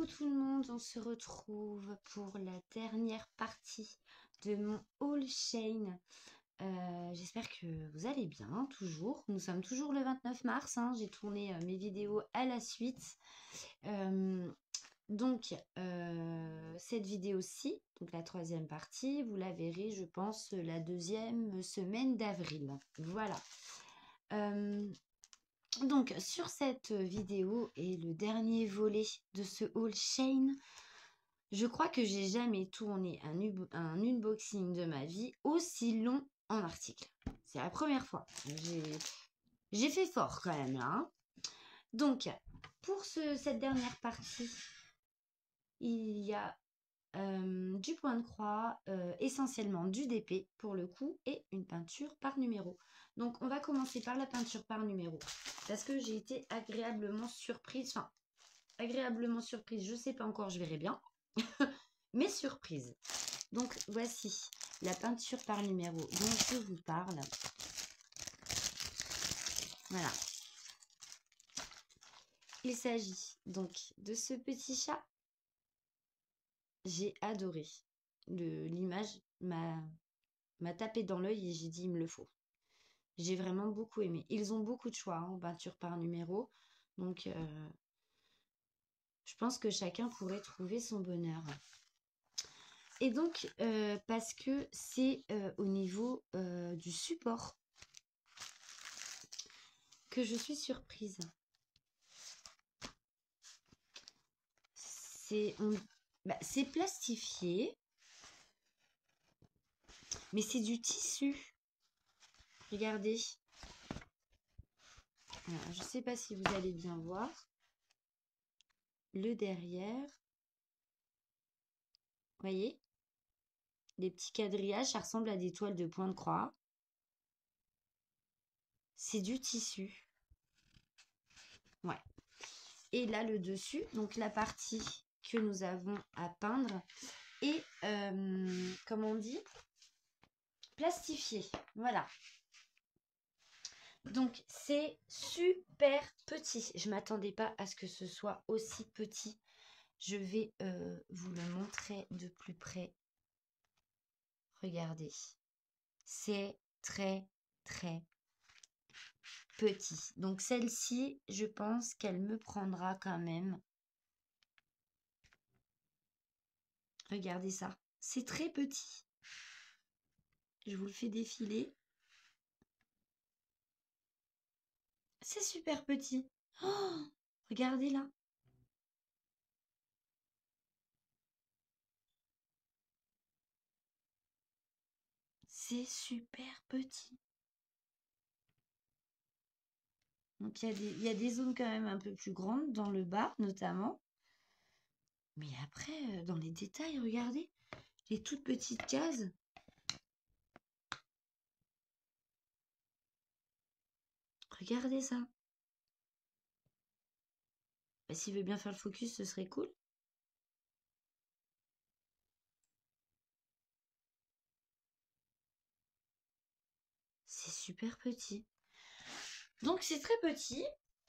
Coucou tout le monde, on se retrouve pour la dernière partie de mon haul Shein. J'espère que vous allez bien, toujours. Nous sommes toujours le 29 mars, hein. J'ai tourné mes vidéos à la suite. Cette vidéo-ci, donc la troisième partie, vous la verrez, je pense, la deuxième semaine d'avril. Voilà. Donc, sur cette vidéo et le dernier volet de ce haul Shein, je crois que j'ai jamais tourné un unboxing de ma vie aussi long en article. C'est la première fois. J'ai fait fort quand même là, hein. Donc, pour cette dernière partie, il y a du point de croix, essentiellement du DP pour le coup, et une peinture par numéro. Donc on va commencer par la peinture par numéro, parce que j'ai été agréablement surprise, enfin agréablement surprise, je sais pas encore, je verrai bien, mais surprise. Donc voici la peinture par numéro dont je vous parle. Voilà. Il s'agit donc de ce petit chat. J'ai adoré. L'image m'a tapé dans l'œil et j'ai dit il me le faut. J'ai vraiment beaucoup aimé. Ils ont beaucoup de choix en peinture par numéro. Donc, je pense que chacun pourrait trouver son bonheur. Et donc, parce que c'est au niveau du support que je suis surprise. C'est plastifié, mais c'est du tissu. Regardez. Alors, je ne sais pas si vous allez bien voir. Le derrière. Voyez? Les petits quadrillages, ça ressemble à des toiles de point de croix. C'est du tissu. Ouais. Et là, le dessus, donc la partie que nous avons à peindre est, comment on dit, plastifiée. Voilà. Donc, c'est super petit. Je ne m'attendais pas à ce que ce soit aussi petit. Je vais vous le montrer de plus près. Regardez. C'est très, très petit. Donc, celle-ci, je pense qu'elle me prendra quand même. Regardez ça. C'est très petit. Je vous le fais défiler. C'est super petit. Oh, regardez là. C'est super petit. Donc il y a des zones quand même un peu plus grandes dans le bas notamment. Mais après, dans les détails, regardez. Les toutes petites cases. Regardez ça. Bah, s'il veut bien faire le focus, ce serait cool. C'est super petit. Donc c'est très petit.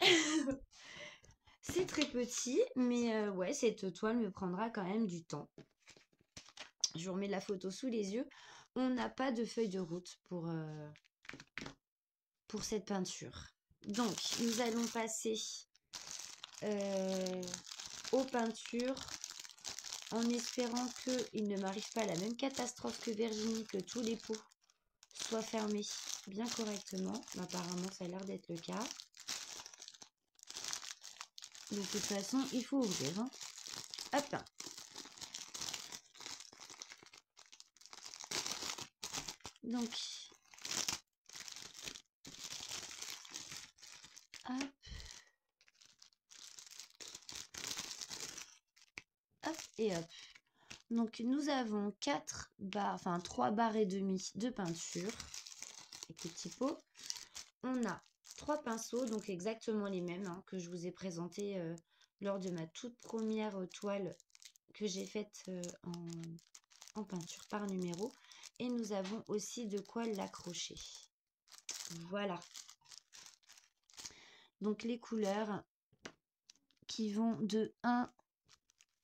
C'est très petit, mais ouais, cette toile me prendra quand même du temps. Je vous remets la photo sous les yeux. On n'a pas de feuille de route pour cette peinture. Donc, nous allons passer aux peintures en espérant qu'il ne m'arrive pas la même catastrophe que Virginie, que tous les pots soient fermés bien correctement. Apparemment, ça a l'air d'être le cas. De toute façon, il faut ouvrir. Hein. Hop. Donc, hop. Hop et hop. Donc, nous avons 4 barres, enfin 3 barres et demie de peinture avec les petits pots. On a 3 pinceaux, donc exactement les mêmes hein, que je vous ai présentés lors de ma toute première toile que j'ai faite en peinture par numéro. Et nous avons aussi de quoi l'accrocher. Voilà. Donc les couleurs qui vont de 1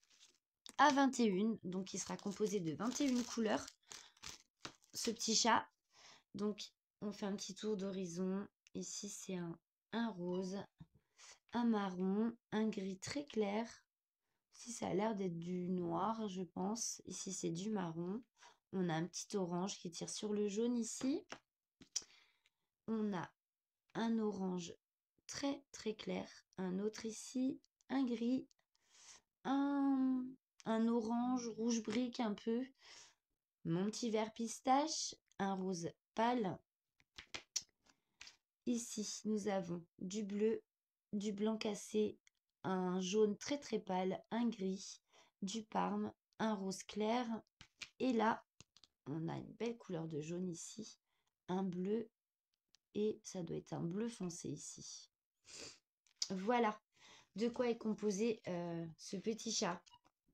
à 21. Donc, il sera composé de 21 couleurs, ce petit chat. Donc, on fait un petit tour d'horizon. Ici, c'est un rose, un marron, un gris très clair. Ici, ça a l'air d'être du noir, je pense. Ici, c'est du marron. On a un petit orange qui tire sur le jaune ici. On a un orange très très clair. Un autre ici, un gris, un, un orange rouge brique un peu. Mon petit vert pistache, un rose pâle. Ici, nous avons du bleu, du blanc cassé, un jaune très très pâle, un gris, du parme, un rose clair. Et là, on a une belle couleur de jaune ici, un bleu et ça doit être un bleu foncé ici. Voilà de quoi est composé ce petit chat.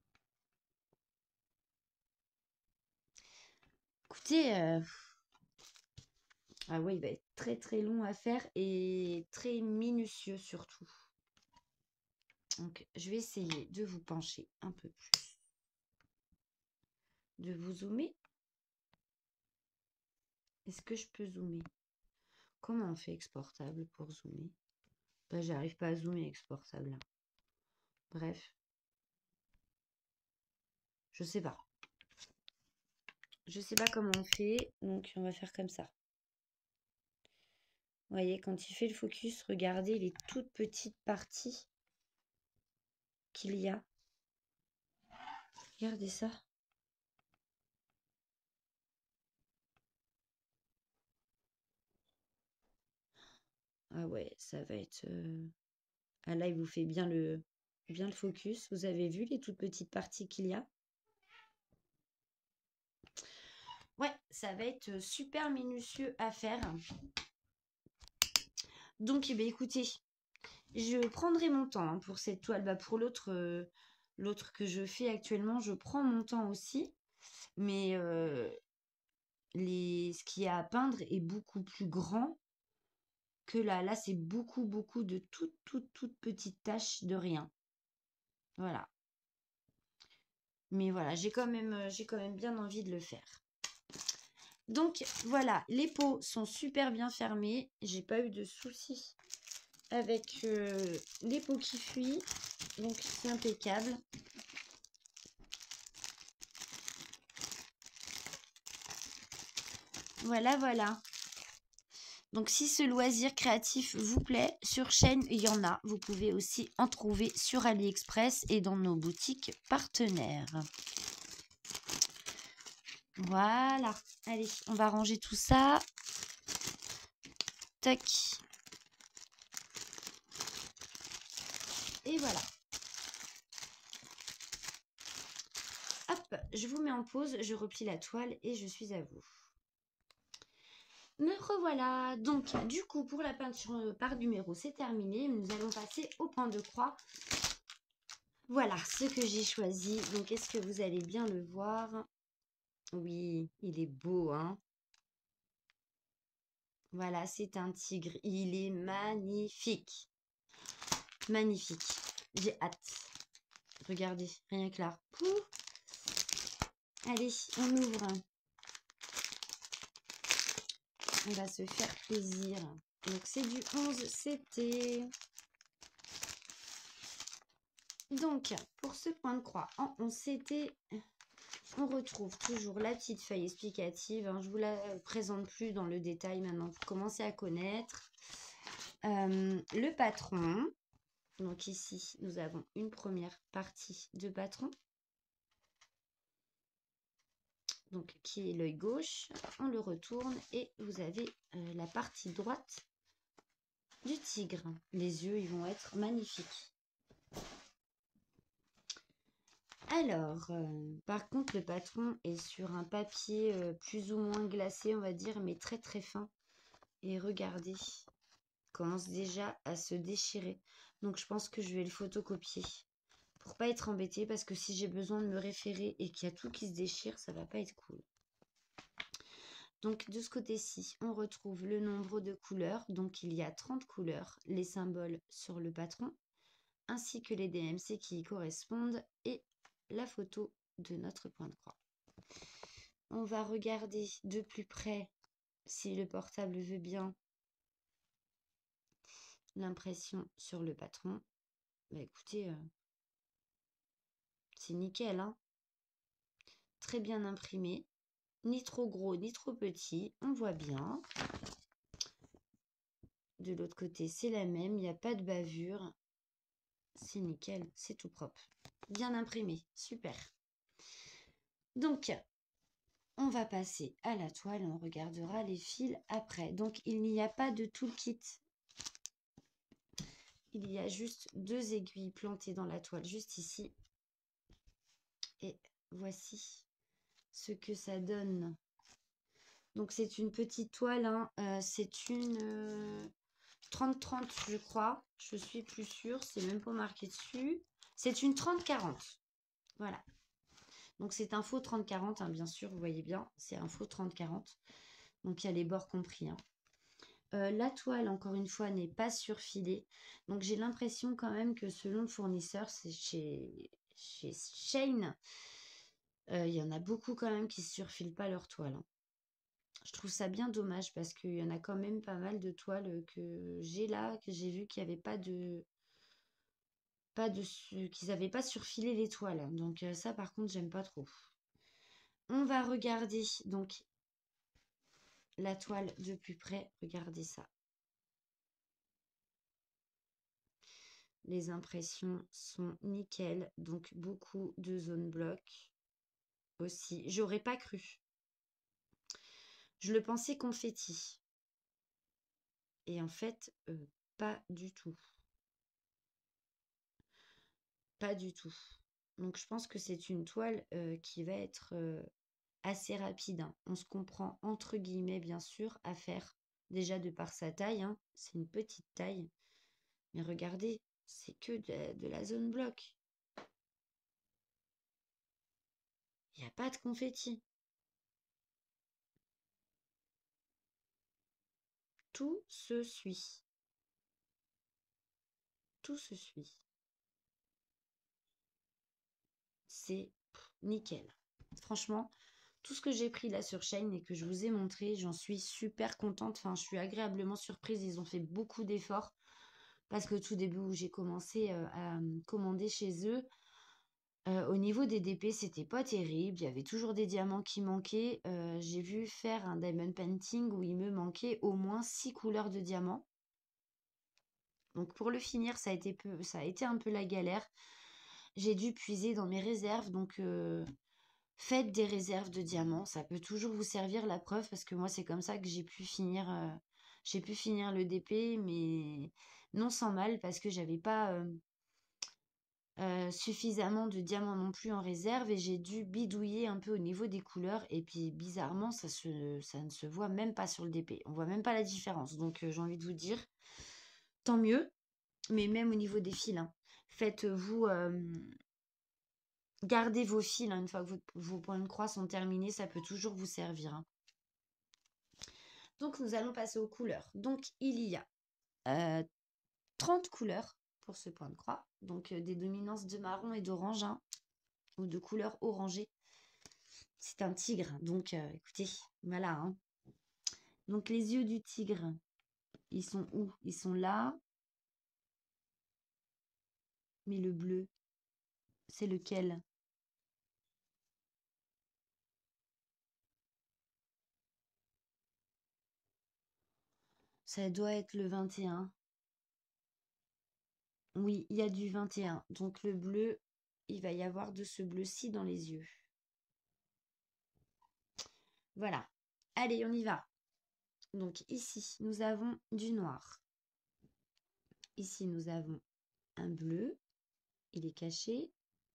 Écoutez, ah oui, il va être très très long à faire et très minutieux surtout. Donc, je vais essayer de vous pencher un peu plus, de vous zoomer. Est-ce que je peux zoomer? Comment on fait exportable pour zoomer? Bah, j'arrive pas à zoomer exportable. Bref, je sais pas. Je sais pas comment on fait, donc on va faire comme ça. Vous voyez, quand il fait le focus, regardez les toutes petites parties qu'il y a. Regardez ça. Ah ouais, ça va être... Ah là, il vous fait bien le focus. Vous avez vu les toutes petites parties qu'il y a? Ouais, ça va être super minutieux à faire. Donc, eh bien, écoutez, je prendrai mon temps hein, pour cette toile. Bah, pour l'autre que je fais actuellement, je prends mon temps aussi. Mais ce qu'il y a à peindre est beaucoup plus grand que là. Là, c'est beaucoup, beaucoup de toutes petites taches de rien. Voilà. Mais voilà, j'ai quand même bien envie de le faire. Donc voilà, les pots sont super bien fermés. J'ai pas eu de soucis avec les pots qui fuient. Donc c'est impeccable. Voilà, voilà. Donc si ce loisir créatif vous plaît, sur chaîne, il y en a. Vous pouvez aussi en trouver sur AliExpress et dans nos boutiques partenaires. Voilà. Allez, on va ranger tout ça. Tac. Et voilà. Hop, je vous mets en pause, je replie la toile et je suis à vous. Me revoilà. Donc, du coup, pour la peinture par numéro, c'est terminé. Nous allons passer au point de croix. Voilà ce que j'ai choisi. Donc, est-ce que vous allez bien le voir? Oui, il est beau, hein? Voilà, c'est un tigre. Il est magnifique. Magnifique. J'ai hâte. Regardez, rien que là. Pouh. Allez, on ouvre. On va se faire plaisir. Donc, c'est du 11 CT. Donc, pour ce point de croix en 11 CT, on retrouve toujours la petite feuille explicative. Hein. Je ne vous la présente plus dans le détail maintenant. Vous commencez à connaître. Le patron. Donc ici, nous avons une première partie de patron. Donc, qui est l'œil gauche. On le retourne et vous avez la partie droite du tigre. Les yeux, ils vont être magnifiques. Alors, par contre, le patron est sur un papier plus ou moins glacé, on va dire, mais très très fin. Et regardez, il commence déjà à se déchirer. Donc, je pense que je vais le photocopier pour pas être embêtée, parce que si j'ai besoin de me référer et qu'il y a tout qui se déchire, ça va pas être cool. Donc, de ce côté-ci, on retrouve le nombre de couleurs. Donc, il y a 30 couleurs, les symboles sur le patron, ainsi que les DMC qui y correspondent et la photo de notre point de croix. On va regarder de plus près, si le portable veut bien, l'impression sur le patron. Bah écoutez, c'est nickel, hein. Très bien imprimé, ni trop gros ni trop petit, on voit bien. De l'autre côté, c'est la même, il n'y a pas de bavure. C'est nickel, c'est tout propre. Bien imprimé, super. Donc, on va passer à la toile, on regardera les fils après. Donc, il n'y a pas de toolkit. Il y a juste 2 aiguilles plantées dans la toile, juste ici. Et voici ce que ça donne. Donc, c'est une petite toile, hein. C'est une 30-30, je crois. Je suis plus sûre, c'est même pas marqué dessus. C'est une 30-40. Voilà. Donc, c'est un faux 30-40, hein, bien sûr, vous voyez bien. C'est un faux 30-40. Donc, il y a les bords compris, hein. La toile, encore une fois, n'est pas surfilée. Donc, j'ai l'impression quand même que selon le fournisseur, c'est chez Shein, il y en a beaucoup quand même qui ne surfilent pas leur toile, hein. Je trouve ça bien dommage parce qu'il y en a quand même pas mal de toiles que j'ai là, que j'ai vu qu'il n'y avait qu'ils n'avaient pas surfilé les toiles, hein. Donc ça, par contre, j'aime pas trop. On va regarder donc la toile de plus près. Regardez ça. Les impressions sont nickel, donc beaucoup de zones blocs aussi. J'aurais pas cru. Je le pensais confetti. Et en fait, pas du tout. Pas du tout. Donc je pense que c'est une toile qui va être assez rapide, hein. On se comprend entre guillemets bien sûr à faire. Déjà de par sa taille, hein. C'est une petite taille. Mais regardez, c'est que de la zone bloc. Il n'y a pas de confetti. Tout se suit. Tout se suit. C'est nickel. Franchement, tout ce que j'ai pris là sur Shein et que je vous ai montré, j'en suis super contente. Enfin, je suis agréablement surprise. Ils ont fait beaucoup d'efforts parce que tout début où j'ai commencé à commander chez eux, au niveau des DP, c'était pas terrible. Il y avait toujours des diamants qui manquaient. J'ai vu faire un diamond painting où il me manquait au moins 6 couleurs de diamants. Donc pour le finir, ça a été un peu la galère. J'ai dû puiser dans mes réserves. Donc faites des réserves de diamants. Ça peut toujours vous servir, la preuve, parce que moi, c'est comme ça que j'ai pu finir le DP, mais non sans mal, parce que j'avais pas suffisamment de diamants non plus en réserve et j'ai dû bidouiller un peu au niveau des couleurs. Et puis bizarrement, ça ne se voit même pas sur le DP. On voit même pas la différence. Donc j'ai envie de vous dire, tant mieux. Mais même au niveau des fils, hein, faites-vous gardez vos fils, hein, une fois que vos points de croix sont terminés, ça peut toujours vous servir, hein. Donc nous allons passer aux couleurs. Donc il y a 30 couleurs pour ce point de croix. Donc des dominances de marron et d'orange, hein, ou de couleur orangée. C'est un tigre, donc écoutez, voilà, hein. Donc les yeux du tigre, ils sont où? Ils sont là. Mais le bleu, c'est lequel? Ça doit être le 21. Oui, il y a du 21. Donc le bleu, il va y avoir de ce bleu-ci dans les yeux. Voilà. Allez, on y va. Donc ici, nous avons du noir. Ici, nous avons un bleu. Il est caché.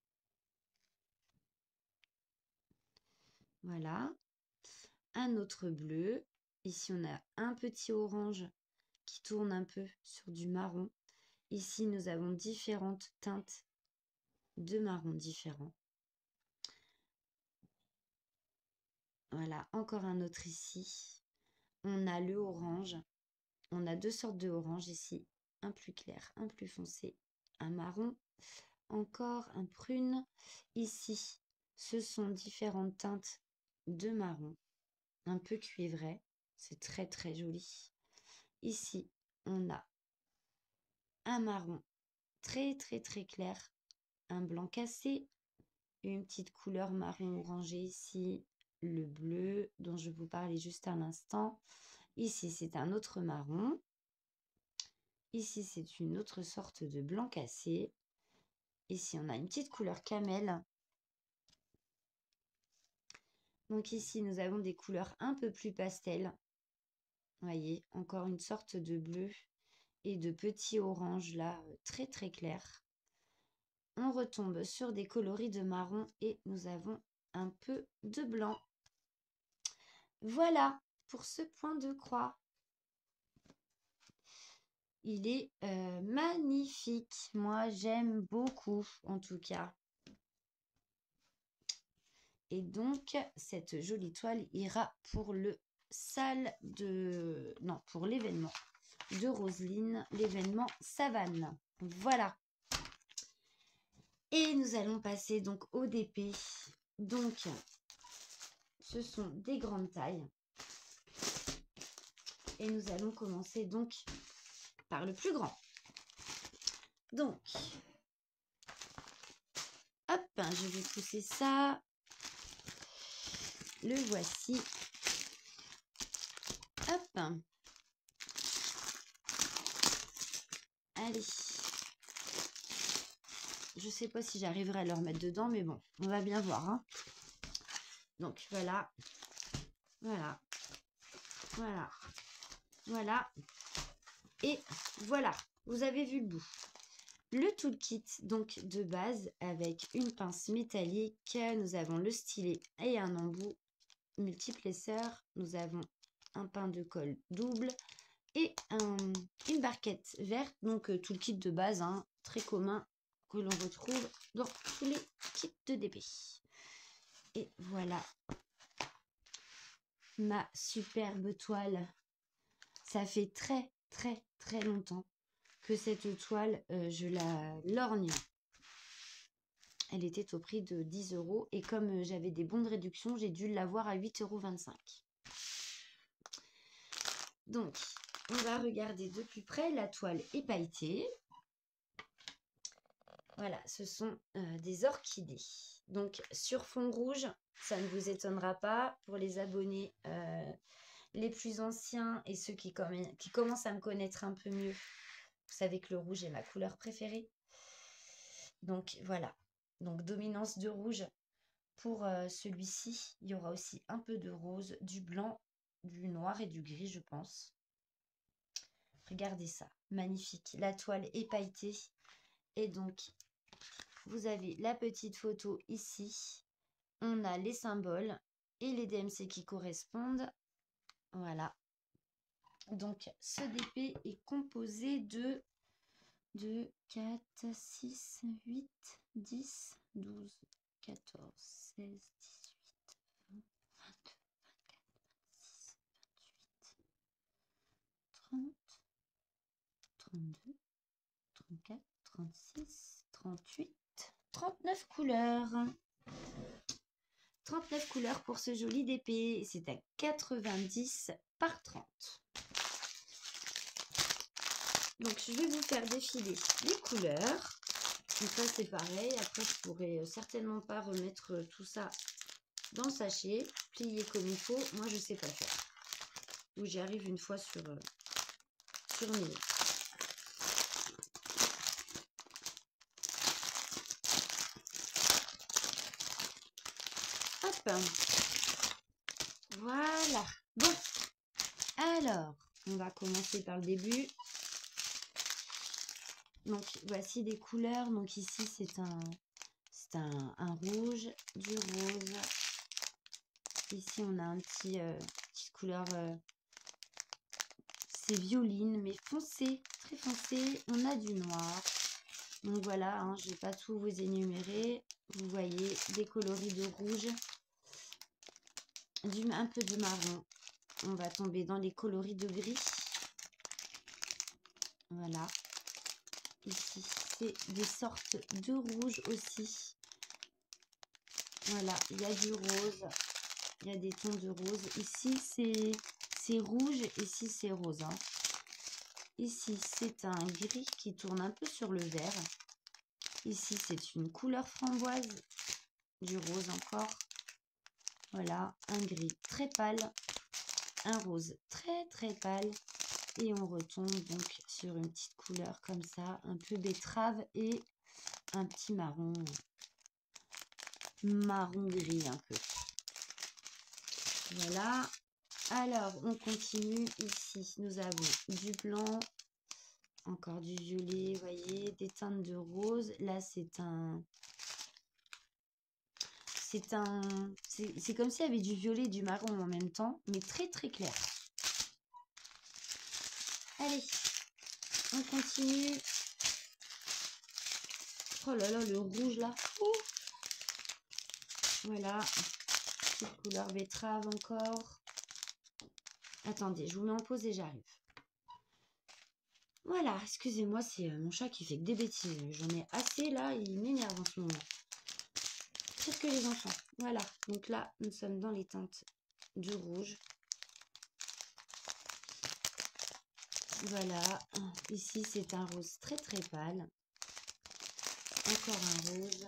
Voilà. Un autre bleu. Ici, on a un petit orange qui tourne un peu sur du marron. Ici, nous avons différentes teintes de marron différents. Voilà, encore un autre ici. On a le orange. On a 2 sortes de orange ici. Un plus clair, un plus foncé. Un marron encore un prune. Ici, ce sont différentes teintes de marron, un peu cuivré. C'est très très joli. Ici, on a un marron très très très clair, un blanc cassé, une petite couleur marron orangé ici, le bleu dont je vous parlais juste à l'instant. Ici, c'est un autre marron. Ici, c'est une autre sorte de blanc cassé. Ici, on a une petite couleur camel. Donc ici, nous avons des couleurs un peu plus pastel. Voyez, encore une sorte de bleu et de petits orange là, très très clair. On retombe sur des coloris de marron et nous avons un peu de blanc. Voilà pour ce point de croix. Il est magnifique. Moi, j'aime beaucoup en tout cas. Et donc, cette jolie toile ira pour le salle de... Non, pour l'événement de Roselyne, l'événement Savane. Voilà. Et nous allons passer donc au DP. Donc, ce sont des grandes tailles. Et nous allons commencer donc par le plus grand. Donc, hop, je vais pousser ça. Le voici. Hop. Allez. Je sais pas si j'arriverai à le remettre dedans, mais bon, on va bien voir. Hein. Donc, voilà. Voilà. Voilà. Voilà. Et voilà. Vous avez vu le bout. Le toolkit donc de base avec une pince métallique. Nous avons le stylet et un embout multiplesseur. Nous avons un pain de colle double et une barquette verte. Donc tout le kit de base, hein, très commun, que l'on retrouve dans tous les kits de DP. Et voilà ma superbe toile. Ça fait très très très longtemps que cette toile, je la lorgne. Elle était au prix de 10 € et comme j'avais des bons de réduction, j'ai dû l'avoir à 8,25 €. Donc, on va regarder de plus près la toile épailletée. Voilà, ce sont des orchidées. Donc, sur fond rouge, ça ne vous étonnera pas pour les abonnés les plus anciens et ceux qui commencent à me connaître un peu mieux. Vous savez que le rouge est ma couleur préférée. Donc, voilà. Donc, dominance de rouge. Pour celui-ci, il y aura aussi un peu de rose, du blanc, du noir et du gris, je pense. Regardez ça, magnifique. La toile est pailletée. Et donc, vous avez la petite photo ici. On a les symboles et les DMC qui correspondent. Voilà. Donc, ce DP est composé de 4, 6, 8, 10, 12, 14, 16, 18, 20, 22, 30, 32, 34, 36, 38, 39 couleurs. 39 couleurs pour ce joli DP. C'est à 90 par 30. Donc, je vais vous faire défiler les couleurs. Donc ça, c'est pareil. Après, je pourrais certainement pas remettre tout ça dans le sachet. Plier comme il faut. Moi, je sais pas faire. Ou j'y arrive une fois sur 1000. Hop. Voilà. Bon. Alors, on va commencer par le début. Donc, voici des couleurs. Donc, ici, c'est un rouge, du rose. Ici, on a petite couleur, c'est violine, mais foncé, très foncé. On a du noir. Donc, voilà, hein, je ne vais pas tout vous énumérer. Vous voyez des coloris de rouge, un peu de marron. On va tomber dans les coloris de gris. Voilà. Ici, c'est des sortes de rouge aussi. Voilà, il y a du rose. Il y a des tons de rose. Ici, c'est rouge. Ici, c'est rose. Hein. Ici, c'est un gris qui tourne un peu sur le vert. Ici, c'est une couleur framboise. Du rose encore. Voilà, un gris très pâle. Un rose très très pâle. Et on retombe donc sur une petite couleur comme ça. Un peu betterave et un petit marron. Marron gris un peu. Voilà. Alors, on continue ici. Nous avons du blanc, encore du violet, vous voyez, des teintes de rose. Là, c'est comme s'il y avait du violet et du marron en même temps, mais très très clair. Allez, on continue. Oh là là, le rouge là. Ouh. Voilà, petite couleur betterave encore. Attendez, je vous mets en pause et j'arrive. Voilà, excusez-moi, c'est mon chat qui fait que des bêtises. J'en ai assez là, il m'énerve en ce moment. Pire que les enfants. Voilà, donc là, nous sommes dans les teintes du rouge. Voilà, ici c'est un rose très très pâle. Encore un rose.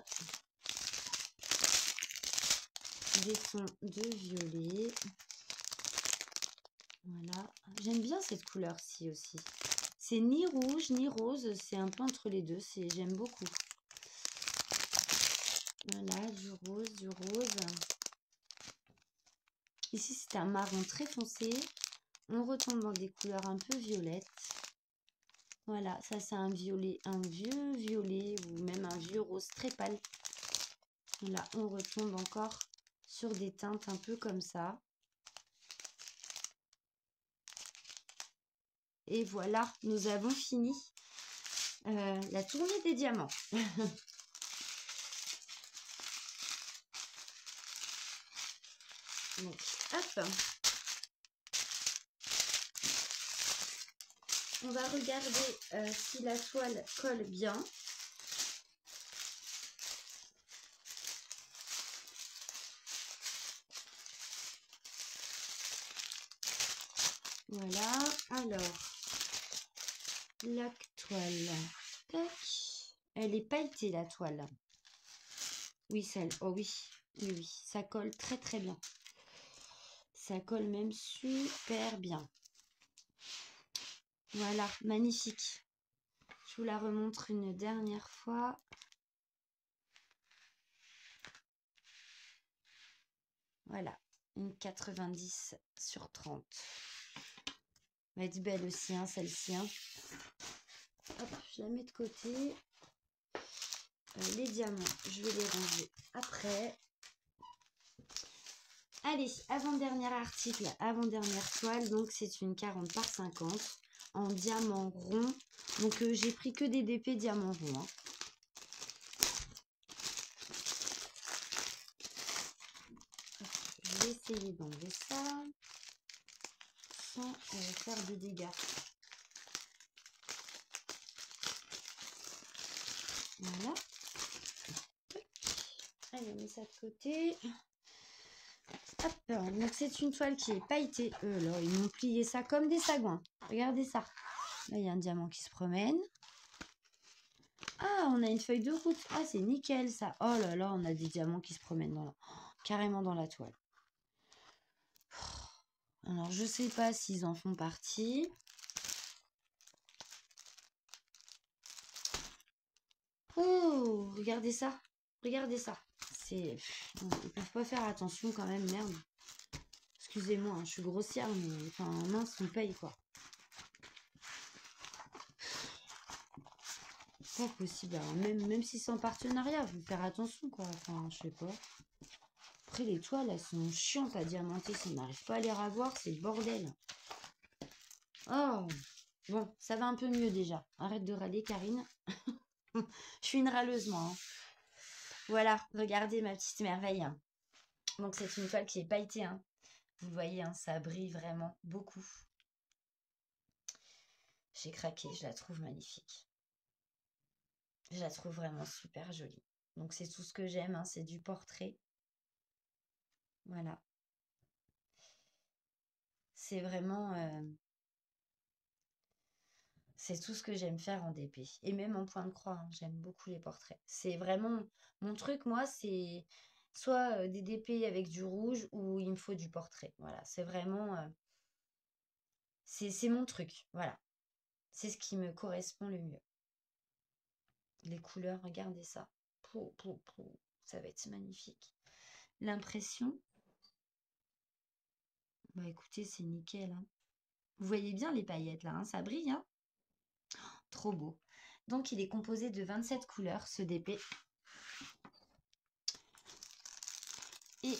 Des tons de violet. Voilà, j'aime bien cette couleur-ci aussi. C'est ni rouge ni rose, c'est un peu entre les deux, j'aime beaucoup. Voilà, du rose, du rose. Ici, c'est un marron très foncé. On retombe dans des couleurs un peu violettes. Voilà, ça c'est un violet, un vieux violet ou même un vieux rose très pâle. Là, on retombe encore sur des teintes un peu comme ça. Et voilà, nous avons fini la tournée des diamants. Donc, hop. On va regarder si la toile colle bien. Voilà, alors, la toile, tac, elle est pailletée la toile. Oui, celle, oh oui, oui, oui, ça colle très très bien. Ça colle même super bien. Voilà, magnifique. Je vous la remontre une dernière fois. Voilà, une 90 sur 30. Va être belle aussi, hein, celle-ci. Hein. Hop, je la mets de côté. Les diamants, je vais les ranger après. Allez, avant-dernier article, avant-dernière toile. Donc, c'est une 40 par 50 en diamant rond. Donc, j'ai pris que des DP diamant rond. Hein. Je vais essayer d'enlever ça sans faire de dégâts. Voilà. Allez, on met ça de côté. Hop, donc c'est une toile qui est pailletée. Là, ils m'ont plié ça comme des sagouins. Regardez ça. Là, il y a un diamant qui se promène. Ah, on a une feuille de route. Ah, c'est nickel ça. Oh là là, on a des diamants qui se promènent carrément dans la toile. Alors, je sais pas s'ils en font partie. Oh, regardez ça. Regardez ça. Ils peuvent pas faire attention quand même, merde. Excusez-moi, hein, je suis grossière, mais enfin, mince, on paye quoi. Pas possible. Alors, même si c'est en partenariat, faut faire attention quoi. Enfin, je sais pas. Après, les toiles, elles sont chiantes à diamanter. Si on n'arrive pas à les ravoir, c'est le bordel. Oh, bon, ça va un peu mieux déjà. Arrête de râler, Karine. Je suis une râleuse, moi. Hein. Voilà, regardez ma petite merveille. Donc, c'est une toile qui est pailletée. Hein. Vous voyez, hein, ça brille vraiment beaucoup. J'ai craqué, je la trouve magnifique. Je la trouve vraiment super jolie. Donc c'est tout ce que j'aime, hein, c'est du portrait. Voilà. C'est vraiment... c'est tout ce que j'aime faire en DP. Et même en point de croix, hein, j'aime beaucoup les portraits. C'est vraiment... Mon truc, moi, c'est soit des DP avec du rouge ou il me faut du portrait. Voilà, c'est vraiment... c'est mon truc. Voilà. C'est ce qui me correspond le mieux. Les couleurs, regardez ça. Pou, pou, pou. Ça va être magnifique. L'impression, bah écoutez, c'est nickel, hein. Vous voyez bien les paillettes là, hein, ça brille, hein. Trop beau. Donc il est composé de 27 couleurs, ce DP. Et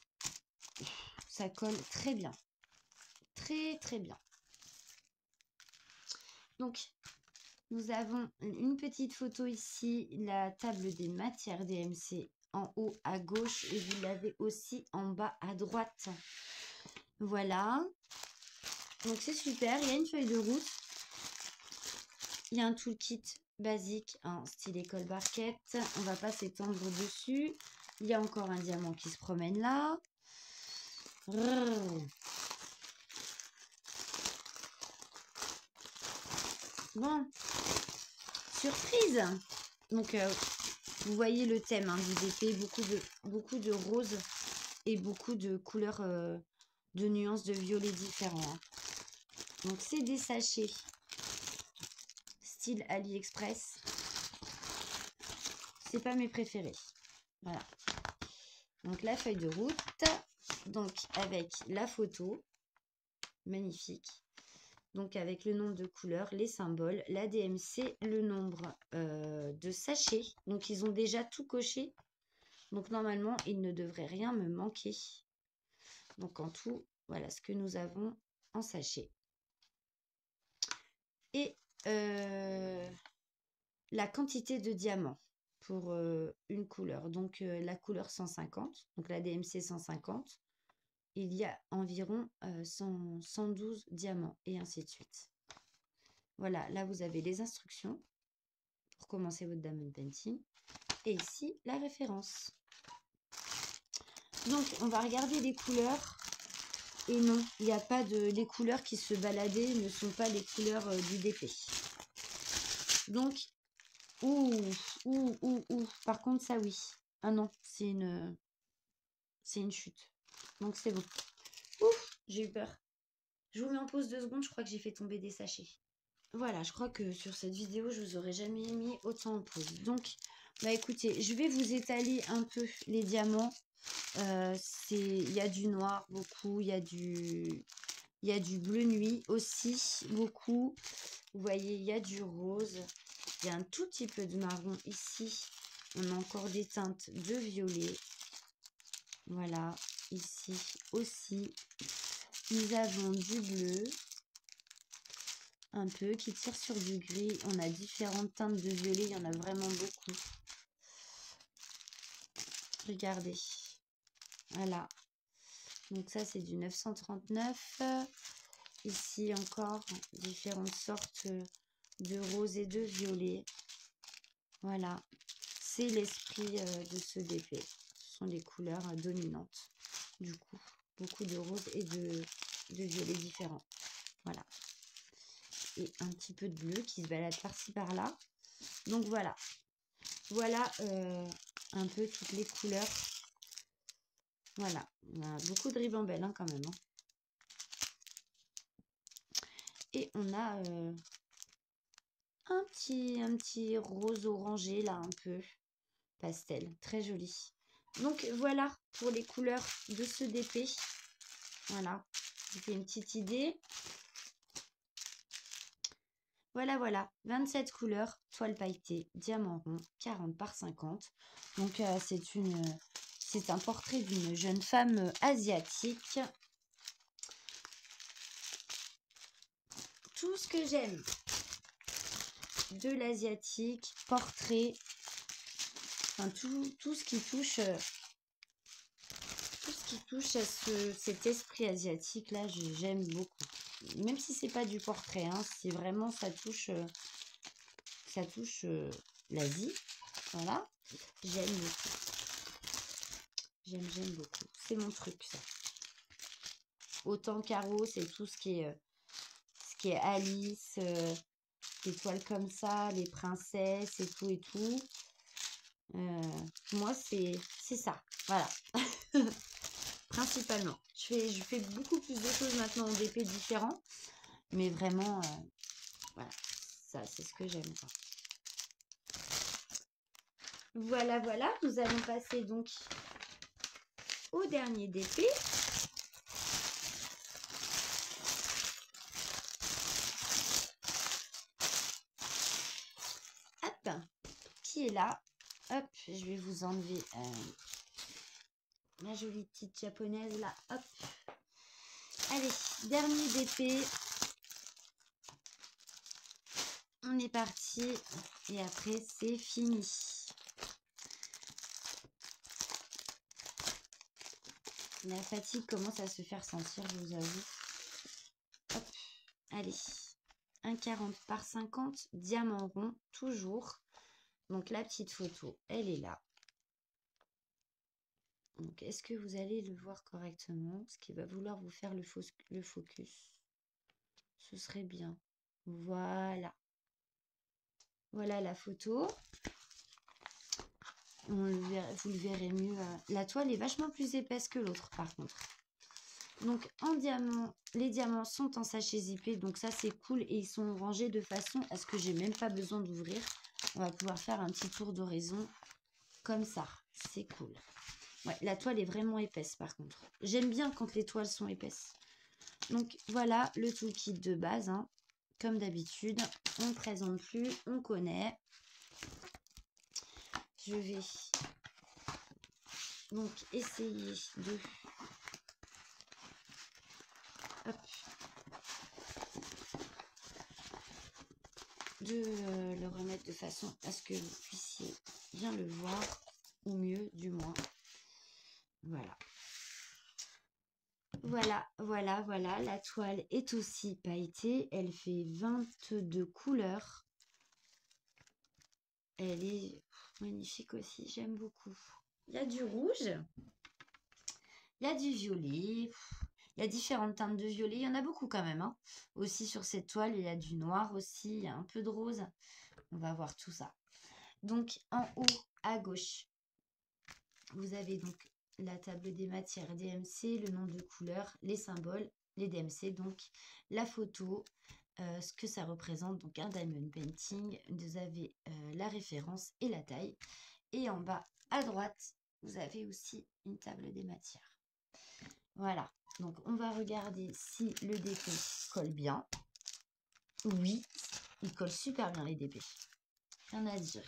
ça colle très bien. Très très bien. Donc nous avons une petite photo ici, la table des matières DMC en haut à gauche et vous l'avez aussi en bas à droite. Voilà. Donc c'est super, il y a une feuille de route. Il y a un toolkit basique en style école barquette. On va pas s'étendre dessus. Il y a encore un diamant qui se promène là. Bon, surprise. Donc vous voyez le thème, hein, du DP, beaucoup de roses et beaucoup de couleurs, de nuances de violet différents, hein. Donc c'est des sachets style AliExpress. C'est pas mes préférés. Voilà. Donc la feuille de route, donc avec la photo, magnifique. Donc avec le nombre de couleurs, les symboles, la DMC, le nombre de sachets. Donc ils ont déjà tout coché. Donc normalement, il ne devrait rien me manquer. Donc en tout, voilà ce que nous avons en sachet. Et la quantité de diamants pour une couleur. Donc la couleur 150, donc la DMC 150. Il y a environ 112 diamants et ainsi de suite. Voilà, là vous avez les instructions pour commencer votre diamond painting. Et ici, la référence. Donc, on va regarder les couleurs. Et non, il n'y a pas de... Les couleurs qui se baladaient ne sont pas les couleurs du DP. Donc, par contre, ça oui. Ah non, c'est une chute. Donc, c'est bon. Ouf, j'ai eu peur. Je vous mets en pause 2 secondes, je crois que j'ai fait tomber des sachets. Voilà, je crois que sur cette vidéo, je vous aurais jamais mis autant en pause. Donc, bah écoutez, je vais vous étaler un peu les diamants. Il y a du noir beaucoup, il y a du bleu nuit aussi beaucoup. Vous voyez, il y a du rose, il y a un tout petit peu de marron ici. On a encore des teintes de violet. Voilà, ici aussi. Nous avons du bleu, un peu, qui tire sur du gris. On a différentes teintes de violet, il y en a vraiment beaucoup. Regardez. Voilà. Donc ça, c'est du 939. Ici encore, différentes sortes de rose et de violet. Voilà. C'est l'esprit de ce DP. Ce sont les couleurs dominantes. Du coup, beaucoup de rose et de violet différents. Voilà. Et un petit peu de bleu qui se balade par-ci par-là. Donc voilà. Voilà un peu toutes les couleurs. Voilà. On a beaucoup de ribambelle hein, quand même. Hein. Et on a un petit rose orangé là, un peu pastel. Très joli. Donc voilà pour les couleurs de ce DP. Voilà. Je vous fais une petite idée. Voilà, 27 couleurs, toile pailletée, diamant rond, 40 par 50. Donc c'est un portrait d'une jeune femme asiatique. Tout ce que j'aime de l'asiatique, portrait, enfin tout ce qui touche à cet esprit asiatique là, j'aime beaucoup. Même si c'est pas du portrait, hein, c'est vraiment ça touche l'Asie. Voilà. J'aime beaucoup. J'aime beaucoup. C'est mon truc, ça. Autant Caro, c'est tout ce qui est Alice, des toiles comme ça, les princesses et tout et tout. Moi, c'est ça. Voilà. Principalement. Je fais beaucoup plus de choses maintenant en DP différents. Mais vraiment, voilà. Ça, c'est ce que j'aime. Voilà, voilà. Nous allons passer donc au dernier DP. Hop. Qui est là? Hop. Je vais vous enlever ma jolie petite japonaise là. Hop. Allez. Dernier DP. On est parti. Et après, c'est fini. La fatigue commence à se faire sentir, je vous avoue. Hop, allez. 1,40 par 50, diamant rond, toujours. Donc la petite photo, elle est là. Donc est-ce que vous allez le voir correctement? Ce qui va vouloir vous faire le focus. Ce serait bien. Voilà. Voilà la photo. Vous le verrez mieux. La toile est vachement plus épaisse que l'autre par contre. Donc en diamant, les diamants sont en sachet zippé, donc ça c'est cool et ils sont rangés de façon à ce que j'ai même pas besoin d'ouvrir. On va pouvoir faire un petit tour d'horizon comme ça, c'est cool. Ouais, la toile est vraiment épaisse par contre. J'aime bien quand les toiles sont épaisses. Donc voilà le toolkit de base, hein. Comme d'habitude, on ne présente plus, on connaît. Je vais donc essayer de le remettre de façon à ce que vous puissiez bien le voir, ou mieux du moins. Voilà. Voilà. La toile est aussi pailletée. Elle fait 22 couleurs. Elle est magnifique aussi, j'aime beaucoup. Il y a du rouge. Il y a du violet. Il y a différentes teintes de violet. Il y en a beaucoup quand même, hein. Aussi sur cette toile, il y a du noir aussi. Il y a un peu de rose. On va voir tout ça. Donc, en haut à gauche, vous avez donc la table des matières DMC, le nom de couleur, les symboles, les DMC, donc la photo, ce que ça représente, donc un diamond painting. Vous avez la référence et la taille. Et en bas à droite, vous avez aussi une table des matières. Voilà, donc on va regarder si le DP colle bien. Oui, il colle super bien les DP. Rien à dire.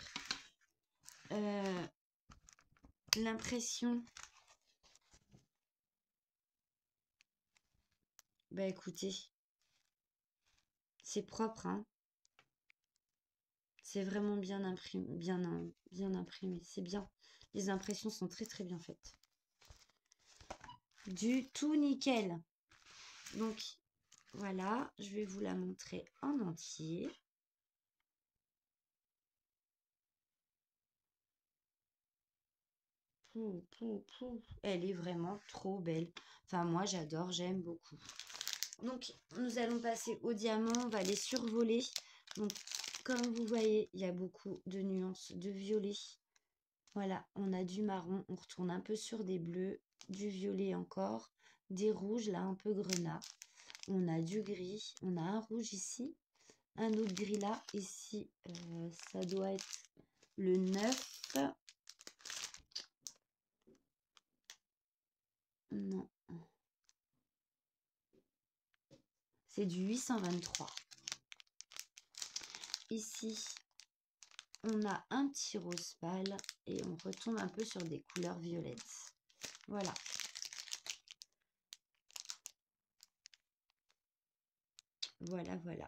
L'impression, bah écoutez, c'est propre, hein. C'est vraiment bien imprimé, bien imprimé, c'est bien. Les impressions sont très très bien faites. Du tout nickel. Donc voilà, je vais vous la montrer en entier. Elle est vraiment trop belle. Enfin moi j'adore, j'aime beaucoup. Donc nous allons passer au diamant, on va les survoler. Donc comme vous voyez, il y a beaucoup de nuances de violet. Voilà, on a du marron, on retourne un peu sur des bleus, du violet encore, des rouges là un peu grenat. On a du gris, on a un rouge ici, un autre gris là. Ici, ça doit être le 9. Non. C'est du 823. Ici, on a un petit rose pâle et on retombe un peu sur des couleurs violettes. Voilà. Voilà.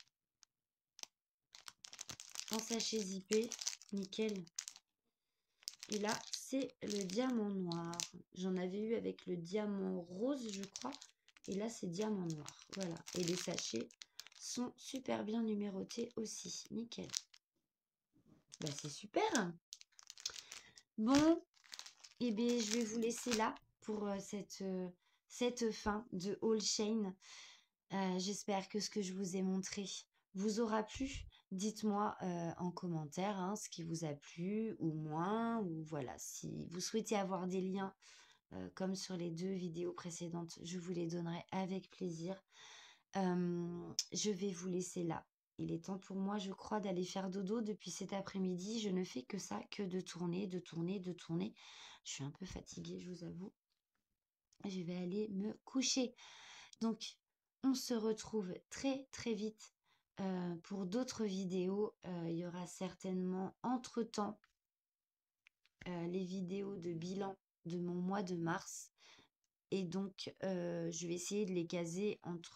En sachet zippé, nickel. Et là, c'est le diamant noir. J'en avais eu avec le diamant rose, je crois. Et là, c'est diamant noir. Voilà. Et les sachets sont super bien numérotés aussi. Nickel. Bah, c'est super. Bon, eh bien, je vais vous laisser là pour cette fin de haul Shein. J'espère que ce que je vous ai montré vous aura plu. Dites-moi en commentaire hein, ce qui vous a plu ou moins. Ou voilà, si vous souhaitez avoir des liens comme sur les 2 vidéos précédentes, je vous les donnerai avec plaisir. Je vais vous laisser là. Il est temps pour moi, je crois, d'aller faire dodo depuis cet après-midi. Je ne fais que ça, que de tourner, de tourner, de tourner. Je suis un peu fatiguée, je vous avoue. Je vais aller me coucher. Donc, on se retrouve très très vite pour d'autres vidéos. Il y aura certainement entre-temps les vidéos de bilan de mon mois de mars. Et donc, je vais essayer de les caser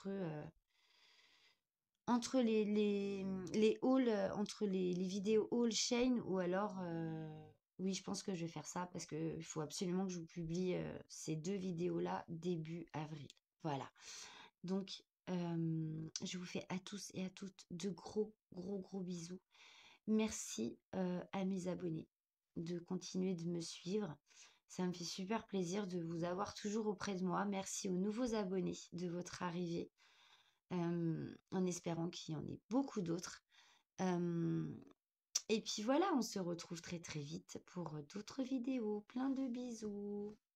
entre les hauls, entre les vidéos haul Shein ou alors, oui, je pense que je vais faire ça parce qu'il faut absolument que je vous publie ces 2 vidéos-là début avril. Voilà. Donc, je vous fais à tous et à toutes de gros, gros, gros bisous. Merci à mes abonnés de continuer de me suivre. Ça me fait super plaisir de vous avoir toujours auprès de moi. Merci aux nouveaux abonnés de votre arrivée, en espérant qu'il y en ait beaucoup d'autres. Et puis voilà, on se retrouve très très vite pour d'autres vidéos. Plein de bisous.